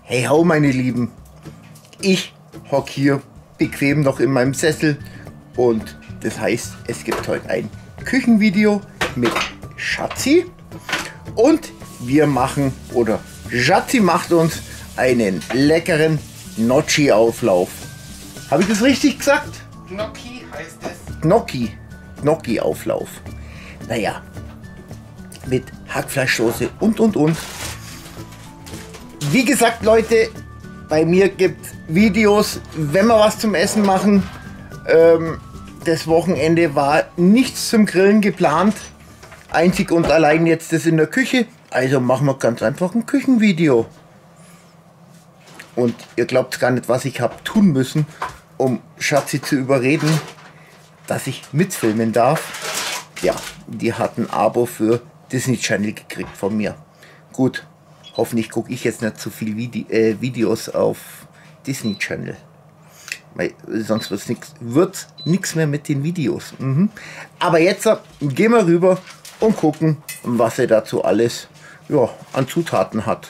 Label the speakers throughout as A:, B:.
A: Hey ho, meine Lieben, ich hocke hier bequem noch in meinem Sessel und das heißt, es gibt heute ein Küchenvideo mit Schatzi und wir machen, oder Schatzi macht uns einen leckeren Gnocchi-Auflauf. Habe ich das richtig gesagt?
B: Gnocchi heißt es.
A: Gnocchi-Auflauf. Naja, mit Hackfleischsoße und. Wie gesagt, Leute, bei mir gibt es Videos, wenn wir was zum Essen machen. Das Wochenende war nichts zum Grillen geplant. Einzig und allein jetzt das in der Küche. Also machen wir ganz einfach ein Küchenvideo. Und ihr glaubt gar nicht, was ich habe tun müssen, um Schatzi zu überreden, dass ich mitfilmen darf. Ja, die hat ein Abo für Disney Channel gekriegt von mir. Gut. Hoffentlich gucke ich jetzt nicht zu viel Videos auf Disney Channel. Weil sonst wird nichts mehr mit den Videos. Aber jetzt gehen wir rüber und gucken, was er dazu alles an Zutaten hat.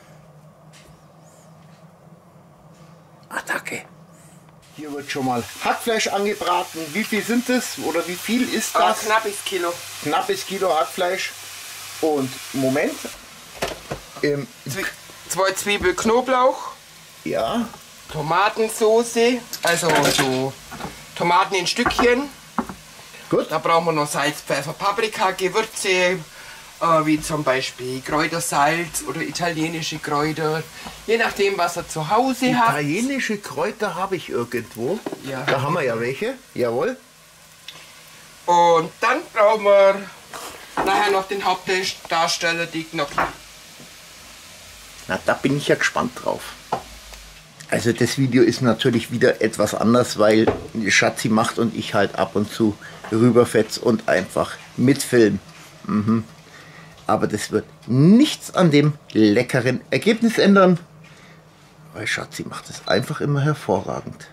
A: Attacke. Hier wird schon mal Hackfleisch angebraten. Wie viel sind es? Oder wie viel ist das?
B: Knappes Kilo.
A: Knappes Kilo Hackfleisch. Und Moment.
B: 2 Zwiebel Knoblauch,
A: Ja,
B: Tomatensoße, also so Tomaten in Stückchen.
A: gut.
B: Da brauchen wir noch Salz, Pfeffer, Paprika, Gewürze, wie zum Beispiel Kräutersalz oder italienische Kräuter, je nachdem was ihr zu Hause habt.
A: Italienische Kräuter habe ich irgendwo.
B: Ja.
A: Da haben wir ja welche. Jawohl.
B: Und dann brauchen wir nachher noch den Hauptdarsteller, die Gnocchi.
A: Na, da bin ich ja gespannt drauf. Also das Video ist natürlich wieder etwas anders, weil Schatzi macht und ich halt ab und zu rüberfetz und einfach mitfilm. Aber das wird nichts an dem leckeren Ergebnis ändern, weil Schatzi macht es einfach immer hervorragend.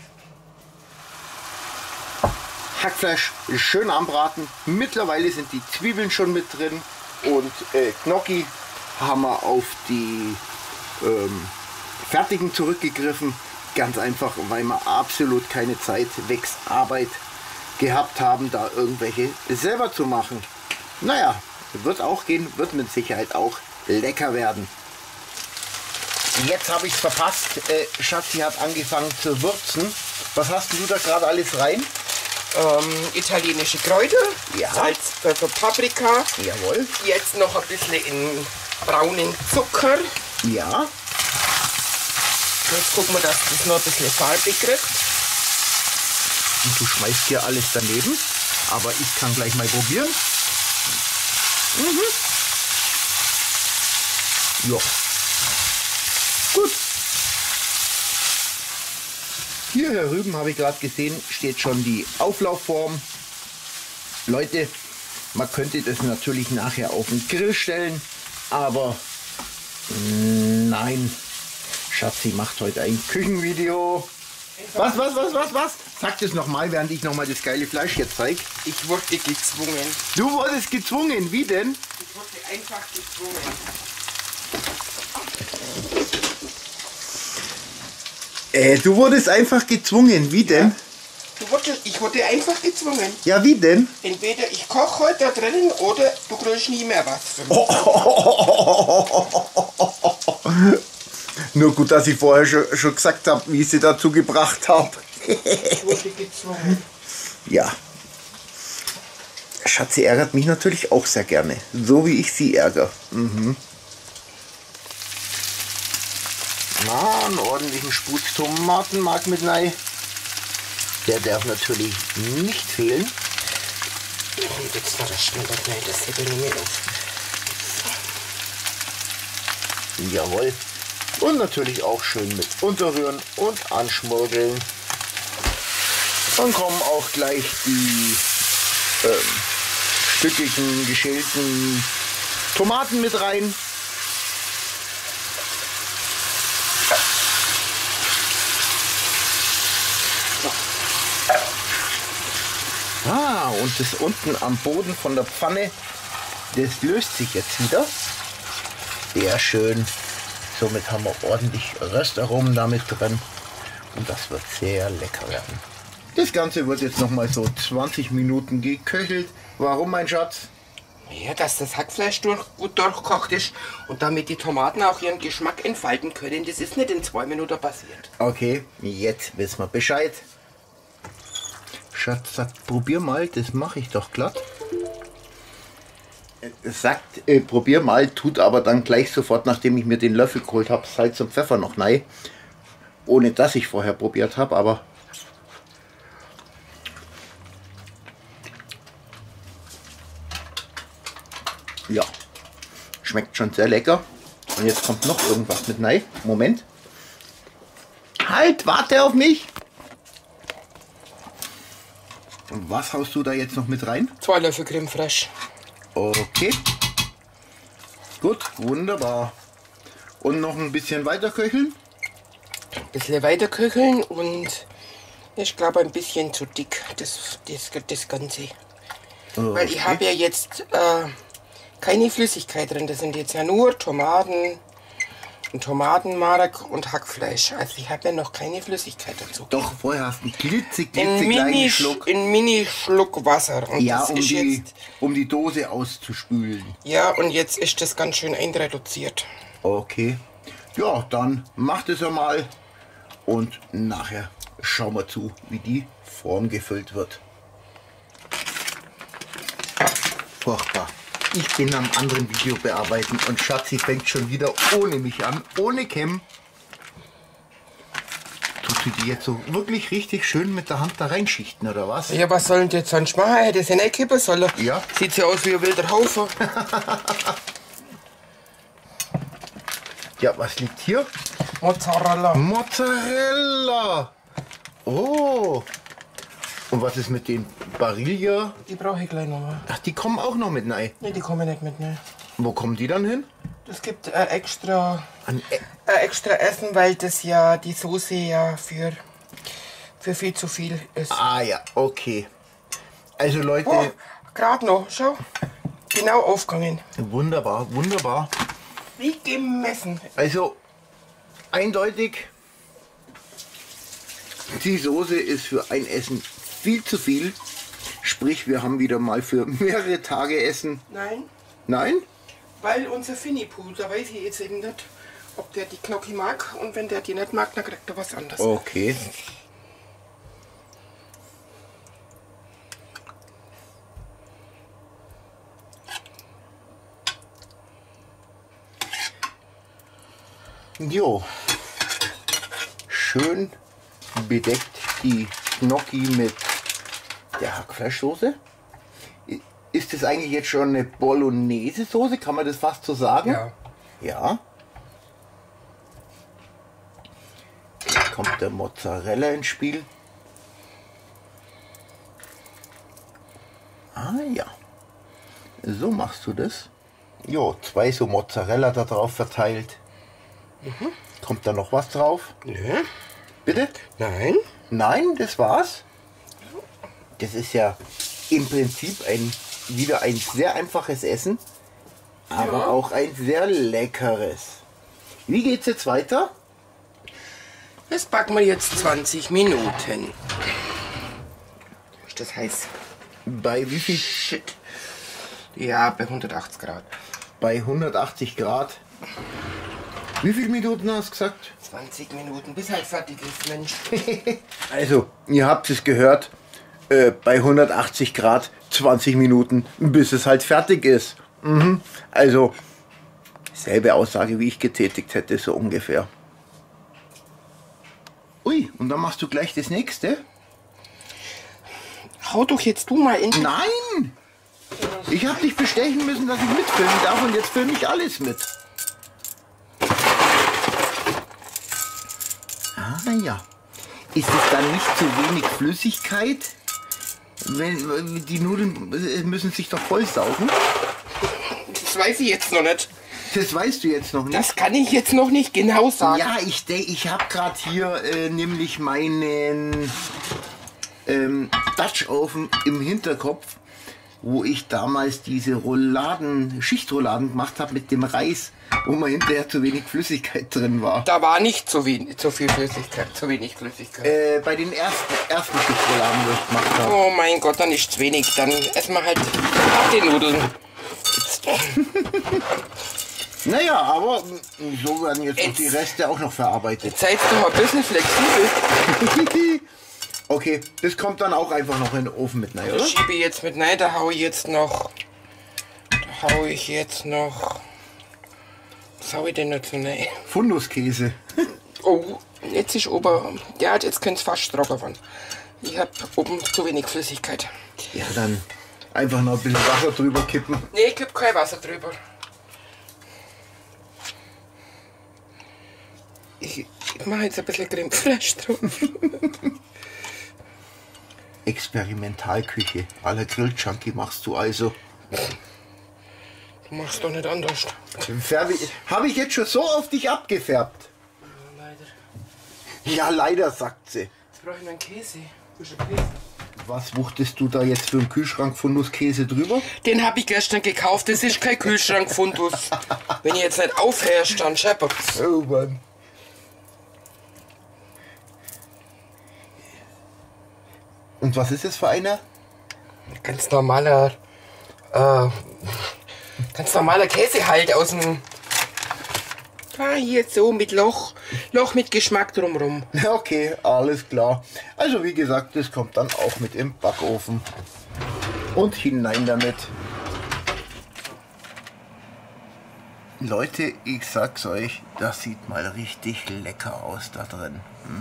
A: Hackfleisch schön anbraten. Mittlerweile sind die Zwiebeln schon mit drin und Gnocchi haben wir auf die fertigen zurückgegriffen. Ganz einfach, weil wir absolut keine Zeit, wächst Arbeit gehabt haben, da irgendwelche selber zu machen. Naja, wird auch gehen, wird mit Sicherheit auch lecker werden. Jetzt habe ich es verpasst. Schatzi hat angefangen zu würzen. Was hast du da gerade alles rein?
B: Italienische Kräuter,
A: Ja.
B: Salz, Pfeffer, Paprika.
A: Jawohl.
B: Jetzt noch ein bisschen in braunen Zucker.
A: Ja.
B: Jetzt gucken wir, dass das noch ein bisschen Farbe kriegt.
A: Und du schmeißt hier alles daneben. Aber ich kann gleich mal probieren. Ja. Gut. Hier herüben habe ich gerade gesehen, steht schon die Auflaufform. Leute, man könnte das natürlich nachher auf den Grill stellen, aber nein. Schatzi macht heute ein Küchenvideo. Was? Sag das nochmal, während ich nochmal das geile Fleisch jetzt zeige.
B: Ich wurde gezwungen.
A: Du wurdest gezwungen, wie denn?
B: Ich wurde einfach gezwungen.
A: Du wurdest einfach gezwungen, wie denn?
B: Ich wurde einfach gezwungen.
A: Ja, wie denn?
B: Entweder ich koche heute da drinnen oder du kriegst nie mehr was für mich.
A: Nur gut, dass ich vorher schon gesagt habe, wie ich sie dazu gebracht habe.
B: Ich wurde gezwungen.
A: Ja. Schatzi ärgert mich natürlich auch sehr gerne. So wie ich sie ärgere. Na, einen ordentlichen Spuz Tomatenmark mit rein. Der darf natürlich nicht fehlen.
B: Und jetzt noch das schneller das hätte ich nicht mehr auf.
A: Jawohl. Und natürlich auch schön mit unterrühren und anschmuggeln. Dann kommen auch gleich die stückigen, geschälten Tomaten mit rein. Und das unten am Boden von der Pfanne, das löst sich jetzt wieder. Sehr schön. Somit haben wir ordentlich Röstaromen damit drin. Und das wird sehr lecker werden. Das Ganze wird jetzt noch mal so 20 Minuten geköchelt. Warum, mein Schatz?
B: Ja, dass das Hackfleisch gut durchkocht ist und damit die Tomaten auch ihren Geschmack entfalten können. Das ist nicht in 2 Minuten passiert.
A: Okay, jetzt wissen wir Bescheid. Schatz sagt, probier mal, das mache ich doch glatt. Sagt, probier mal, tut aber dann gleich sofort, nachdem ich mir den Löffel geholt habe, Salz und Pfeffer noch rein. Ohne dass ich vorher probiert habe, aber... Ja, schmeckt schon sehr lecker. Und jetzt kommt noch irgendwas mit rein. Moment. Halt, warte auf mich. Und was haust du da jetzt noch mit rein?
B: 2 Löffel Creme Fraiche.
A: Okay. Gut, wunderbar. Und noch ein bisschen weiter köcheln?
B: Ein bisschen weiter köcheln und ich glaube ein bisschen zu dick, das Ganze.
A: Okay.
B: Weil ich habe ja jetzt keine Flüssigkeit drin. Das sind jetzt ja nur Tomaten und Tomatenmark und Hackfleisch. Also ich habe ja noch keine Flüssigkeit dazu.
A: Doch, vorher hast du einen klitzekleinen Schluck.
B: Ein Mini-Schluck Wasser. Und
A: Ja,
B: das ist jetzt,
A: um die Dose auszuspülen.
B: ja, und jetzt ist das ganz schön einreduziert.
A: Okay. Ja, dann macht es einmal. Und nachher schauen wir zu, wie die Form gefüllt wird. Furchtbar. Ich bin am anderen Video bearbeiten und Schatzi fängt schon wieder ohne mich an, ohne Cam. Tust du die jetzt so wirklich richtig schön mit der Hand da reinschichten, oder was?
B: Ja, was sollen die jetzt sonst machen? Hätte das ja nicht kippen sollen.
A: Ja.
B: Sieht ja aus wie ein wilder Haufen.
A: Ja, was liegt hier?
B: Mozzarella.
A: Mozzarella! Oh! Und was ist mit den Barilla?
B: Die brauche ich gleich nochmal.
A: Ach, die kommen auch noch mit rein.
B: Ne, die kommen nicht mit, ne.
A: Wo kommen die dann hin?
B: Das gibt extra
A: An
B: Essen, weil das ja die Soße ja für viel zu viel ist.
A: Ah ja, okay. Also Leute,
B: Oh, gerade noch, schau. Genau aufgegangen.
A: wunderbar, wunderbar.
B: Wie gemessen.
A: Also eindeutig, die Soße ist für ein Essen viel zu viel. Sprich, wir haben wieder mal für mehrere Tage Essen.
B: Nein,
A: Nein?
B: weil unser Finny-Pooh, da weiß ich jetzt eben nicht, ob der die Gnocchi mag. Und wenn der die nicht mag, dann kriegt er was anderes.
A: Okay. Jo. Schön bedeckt die Gnocchi mit der Hackfleischsoße. Ist das eigentlich jetzt schon eine Bolognese-Soße? Kann man das fast so sagen?
B: Ja.
A: Ja. Jetzt kommt der Mozzarella ins Spiel. Ah ja. So machst du das. Jo, 2 so Mozzarella da drauf verteilt. Kommt da noch was drauf?
B: Nö.
A: Bitte?
B: Nein.
A: Nein, das war's. Das ist ja im Prinzip wieder ein sehr einfaches Essen, aber
B: Ja.
A: auch ein sehr leckeres. Wie geht's jetzt weiter?
B: Das backen wir jetzt 20 Minuten. Ist das heiß?
A: Bei wie viel?
B: Shit. Ja, bei 180 Grad.
A: Bei 180 Grad. Wie viele Minuten hast du gesagt?
B: 20 Minuten, bis halt fertig ist, Mensch.
A: Also, ihr habt es gehört, bei 180 Grad 20 Minuten, bis es halt fertig ist. Also, selbe Aussage, wie ich getätigt hätte, so ungefähr. Ui, und dann machst du gleich das nächste?
B: Hau doch jetzt du mal in.
A: Nein! Ich habe dich bestechen müssen, dass ich mitfilmen darf und jetzt filme ich alles mit. Ah ja. Ist es dann nicht zu wenig Flüssigkeit? Wenn, die Nudeln müssen sich doch vollsaugen.
B: Das weiß ich jetzt noch nicht.
A: Das weißt du jetzt noch nicht.
B: Das kann ich jetzt noch nicht genau sagen.
A: Ja, ich habe gerade hier nämlich meinen Dutch Oven im Hinterkopf. wo ich damals diese Schichtrouladen gemacht habe mit dem Reis, wo mal hinterher zu wenig Flüssigkeit drin war.
B: Da war nicht zu wenig Flüssigkeit.
A: Bei den ersten Schichtrouladen, die ich gemacht habe.
B: Oh mein Gott, dann ist es wenig. Dann essen wir halt auch die Nudeln.
A: Naja, aber so werden jetzt noch die Reste auch noch verarbeitet.
B: Jetzt seid ihr mal ein bisschen flexibel.
A: Okay, das kommt dann auch einfach noch in den Ofen mit rein, oder?
B: Das schiebe ich jetzt mit rein, da hau ich jetzt noch. Was hau ich denn dazu rein?
A: Funduskäse.
B: Oh, jetzt ist oben. Ja, jetzt könnte es fast trocken werden. Ich habe oben zu wenig Flüssigkeit.
A: Ja, dann einfach noch ein bisschen Wasser drüber kippen.
B: Nee, ich kipp kein Wasser drüber. Ich mache jetzt ein bisschen Creme Fraiche drauf.
A: Experimentalküche. À la Grill-Junkie machst du also.
B: Du machst doch nicht anders.
A: Habe ich jetzt schon so auf dich abgefärbt?
B: Ja, leider.
A: Ja, leider, sagt sie.
B: Jetzt brauche ich noch einen Käse. Käse.
A: Was wuchtest du da jetzt für einen Kühlschrank Funduskäse drüber?
B: Den habe ich gestern gekauft. Das ist kein Kühlschrank Fundus. Wenn ihr jetzt nicht aufhörst, dann scheppert's.
A: Oh Mann. Und was ist das für einer?
B: Ganz normaler Käse halt aus dem... hier so mit Loch mit Geschmack drumrum.
A: Okay, alles klar. Also wie gesagt, das kommt dann auch mit im Backofen. Und hinein damit. Leute, ich sag's euch, das sieht mal richtig lecker aus da drin.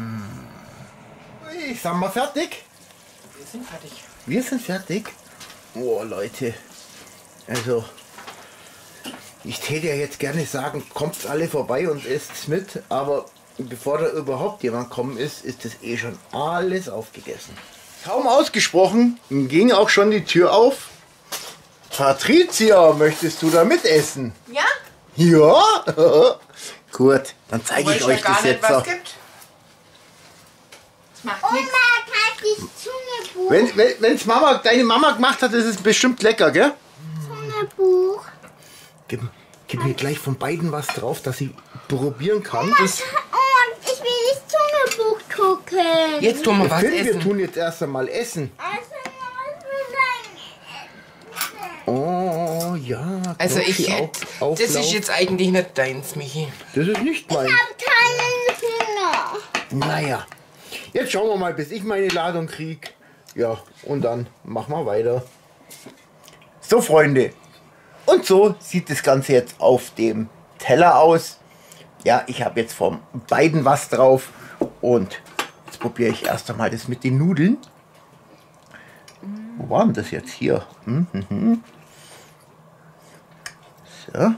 A: Ich sag mal fertig.
B: Wir sind fertig.
A: Wir sind fertig. Oh Leute, also ich täte ja jetzt gerne sagen, kommt alle vorbei und esst's mit, aber bevor da überhaupt jemand kommen ist, ist das eh schon alles aufgegessen. Kaum ausgesprochen, ging auch schon die Tür auf. Patricia, möchtest du da mitessen?
C: Ja?
A: Ja? Gut, dann zeige ich euch das jetzt.
B: Was gibt.
C: Das macht nichts.
A: Wenn's deine Mama gemacht hat, ist es bestimmt lecker, gell?
C: Zungebuch.
A: Gib mir gleich von beiden was drauf, dass sie probieren kann.
C: Und ich will das Zungebuch gucken.
B: Jetzt tun wir was
A: Wir
B: essen.
A: tun jetzt erst einmal essen. Oh ja.
B: Also ich
A: Gnocchi
B: hätte...
A: Auflauf.
B: Das ist jetzt eigentlich nicht deins, Michi.
A: Das ist nicht mein.
C: Ich habe keinen Finger.
A: Naja. Jetzt schauen wir mal, bis ich meine Ladung kriege. Ja, und dann machen wir weiter. So, Freunde. Und so sieht das Ganze jetzt auf dem Teller aus. Ja, ich habe jetzt von beiden was drauf. Und jetzt probiere ich erst einmal das mit den Nudeln. Wo war denn das jetzt hier? So.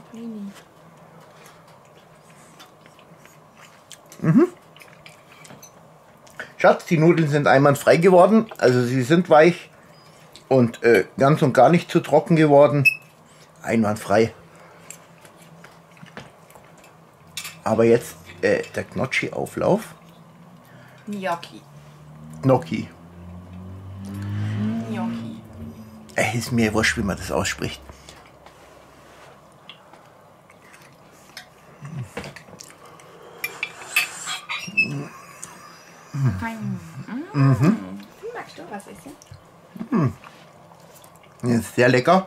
A: Schatz, die Nudeln sind einwandfrei geworden. Also sie sind weich und ganz und gar nicht zu trocken geworden. Einwandfrei. Aber jetzt der Gnocchi-Auflauf.
C: Gnocchi.
A: Gnocchi.
C: Gnocchi.
A: Ist mir wurscht, wie man das ausspricht.
C: Magst du was essen?
A: Das ist sehr lecker.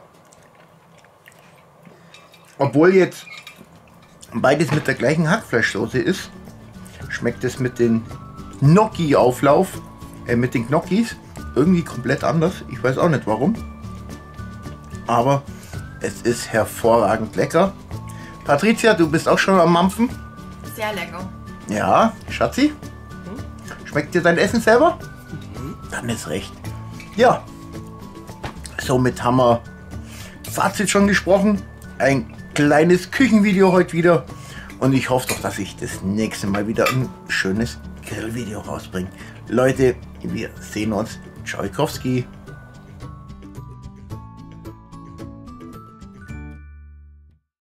A: Obwohl jetzt beides mit der gleichen Hackfleischsoße ist, schmeckt es mit den Gnocchi-Auflauf, mit den Gnocchis irgendwie komplett anders. Ich weiß auch nicht warum. Aber es ist hervorragend lecker. Patricia, du bist auch schon am Mampfen?
C: Sehr lecker.
A: Ja, Schatzi? Schmeckt dir dein Essen selber? Dann ist recht. Ja, somit haben wir Fazit schon gesprochen. Ein kleines Küchenvideo heute wieder. Und ich hoffe doch, dass ich das nächste Mal wieder ein schönes Grillvideo rausbringe. Leute, wir sehen uns. Tschaikowski.